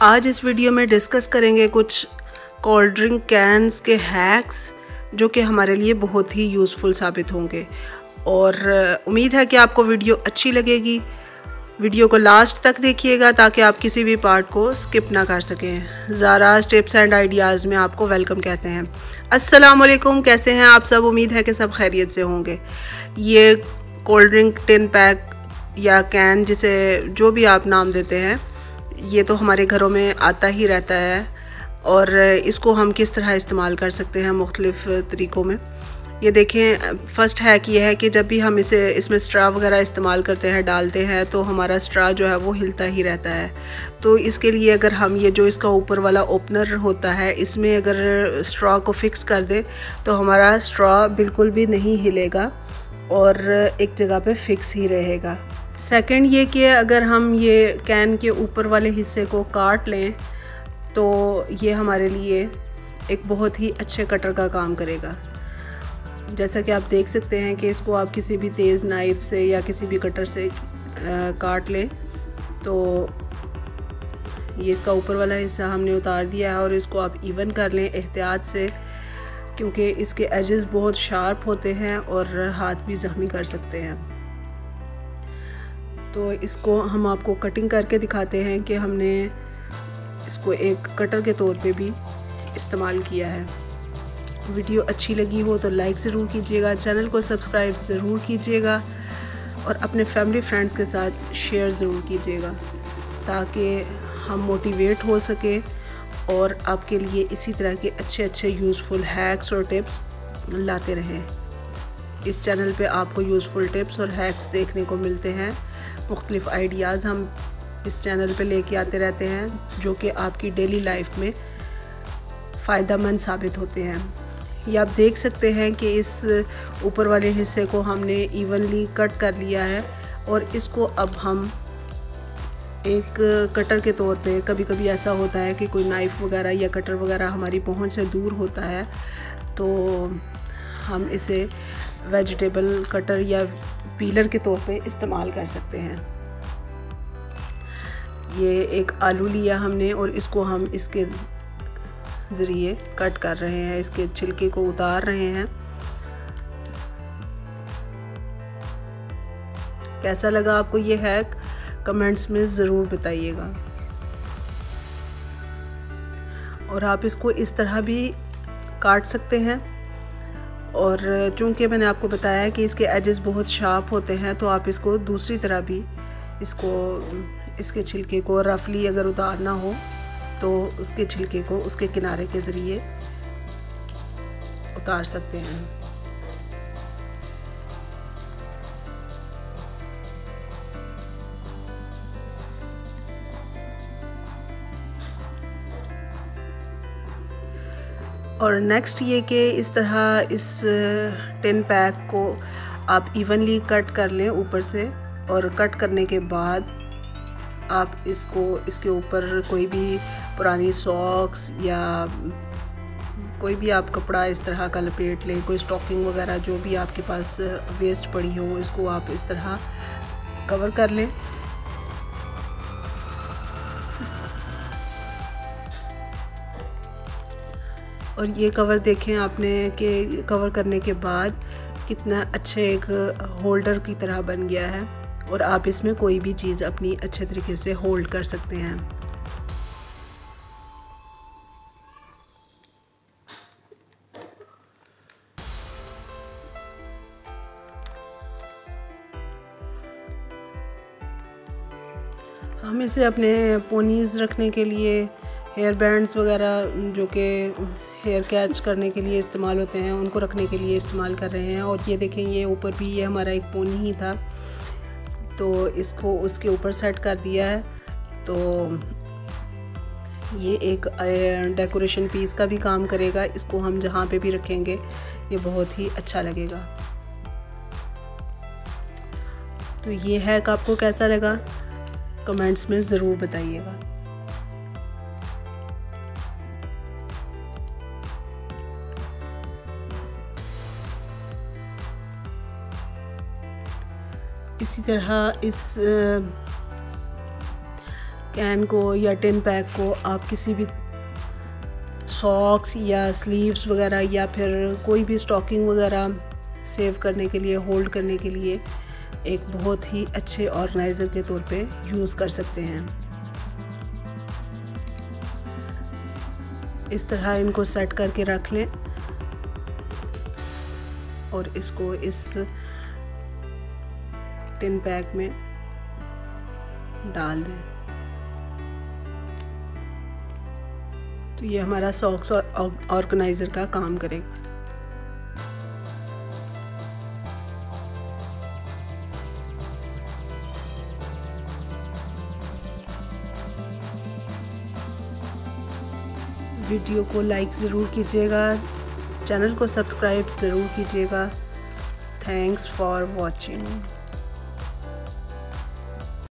आज इस वीडियो में डिस्कस करेंगे कुछ कोल्ड ड्रिंक कैंस के हैक्स जो कि हमारे लिए बहुत ही यूज़फुल साबित होंगे और उम्मीद है कि आपको वीडियो अच्छी लगेगी। वीडियो को लास्ट तक देखिएगा ताकि आप किसी भी पार्ट को स्किप ना कर सकें। ज़ाराज़ टिप्स एंड आइडियाज़ में आपको वेलकम कहते हैं। अस्सलाम वालेकुम, कैसे हैं आप सब? उम्मीद है कि सब खैरियत से होंगे। ये कोल्ड ड्रिंक टिन पैक या कैन, जिसे जो भी आप नाम देते हैं, ये तो हमारे घरों में आता ही रहता है और इसको हम किस तरह इस्तेमाल कर सकते हैं मुख्तलिफ़ तरीक़ों में। ये देखें, फ़र्स्ट हैक ये है कि जब भी हम इसमें स्ट्रा वगैरह इस्तेमाल करते हैं, डालते हैं, तो हमारा स्ट्रा जो है वो हिलता ही रहता है। तो इसके लिए अगर हम ये जो इसका ऊपर वाला ओपनर होता है, इसमें अगर स्ट्रा को फिक्स कर दें तो हमारा स्ट्रा बिल्कुल भी नहीं हिलेगा और एक जगह पे फिक्स ही रहेगा। सेकंड ये कि अगर हम ये कैन के ऊपर वाले हिस्से को काट लें तो ये हमारे लिए एक बहुत ही अच्छे कटर का काम करेगा। जैसा कि आप देख सकते हैं कि इसको आप किसी भी तेज़ नाइफ़ से या किसी भी कटर से काट लें तो ये इसका ऊपर वाला हिस्सा हमने उतार दिया है और इसको आप इवन कर लें एहतियात से, क्योंकि इसके एजेस बहुत शार्प होते हैं और हाथ भी ज़ख्मी कर सकते हैं। तो इसको हम आपको कटिंग करके दिखाते हैं कि हमने इसको एक कटर के तौर पे भी इस्तेमाल किया है। वीडियो अच्छी लगी हो तो लाइक ज़रूर कीजिएगा, चैनल को सब्सक्राइब ज़रूर कीजिएगा और अपने फैमिली फ्रेंड्स के साथ शेयर ज़रूर कीजिएगा ताकि हम मोटिवेट हो सके और आपके लिए इसी तरह के अच्छे अच्छे यूज़फुल हैक्स और टिप्स लाते रहें। इस चैनल पे आपको यूज़फुल टिप्स और हैक्स देखने को मिलते हैं। मुख्तलिफ़ आइडियाज़ हम इस चैनल पे लेके आते रहते हैं जो कि आपकी डेली लाइफ में फ़ायदेमंद साबित होते हैं। ये आप देख सकते हैं कि इस ऊपर वाले हिस्से को हमने इवनली कट कर लिया है और इसको अब हम एक कटर के तौर पे, कभी कभी ऐसा होता है कि कोई नाइफ़ वगैरह या कटर वगैरह हमारी पहुंच से दूर होता है तो हम इसे वेजिटेबल कटर या पीलर के तौर पे इस्तेमाल कर सकते हैं। ये एक आलू लिया हमने और इसको हम इसके ज़रिए कट कर रहे हैं, इसके छिलके को उतार रहे हैं। कैसा लगा आपको ये हैक? कमेंट्स में ज़रूर बताइएगा। और आप इसको इस तरह भी काट सकते हैं और चूँकि मैंने आपको बताया है कि इसके एजेस बहुत शार्प होते हैं तो आप इसको दूसरी तरह भी इसके छिलके को रफली अगर उतारना हो तो उसके छिलके को उसके किनारे के ज़रिए उतार सकते हैं। और नेक्स्ट ये कि इस तरह इस टिन पैक को आप इवनली कट कर लें ऊपर से, और कट करने के बाद आप इसके ऊपर कोई भी पुरानी सॉक्स या कोई भी आप कपड़ा इस तरह का लपेट लें, कोई स्टॉकिंग वगैरह जो भी आपके पास वेस्ट पड़ी हो, इसको आप इस तरह कवर कर लें। और ये कवर देखें आपने कि कवर करने के बाद कितना अच्छे एक होल्डर की तरह बन गया है और आप इसमें कोई भी चीज़ अपनी अच्छे तरीके से होल्ड कर सकते हैं। हम इसे अपने पोनीज़ रखने के लिए, हेयर बैंड्स वगैरह जो कि हेयर कैच करने के लिए इस्तेमाल होते हैं, उनको रखने के लिए इस्तेमाल कर रहे हैं। और ये देखें, ये ऊपर भी ये हमारा एक पोनी ही था तो इसको उसके ऊपर सेट कर दिया है। तो ये एक डेकोरेशन पीस का भी काम करेगा। इसको हम जहाँ पे भी रखेंगे ये बहुत ही अच्छा लगेगा। तो ये हैक आपको कैसा लगा? कमेंट्स में ज़रूर बताइएगा। इसी तरह इस कैन को या टिन पैक को आप किसी भी सॉक्स या स्लीव्स वगैरह या फिर कोई भी स्टॉकिंग वगैरह सेव करने के लिए, होल्ड करने के लिए एक बहुत ही अच्छे ऑर्गेनाइज़र के तौर पे यूज़ कर सकते हैं। इस तरह इनको सेट करके रख लें और इसको इस टिन पैक में डाल दें। तो ये हमारा सॉक्स और ऑर्गेनाइज़र का काम करेगा। वीडियो को लाइक ज़रूर कीजिएगा, चैनल को सब्सक्राइब ज़रूर कीजिएगा। Thanks for watching.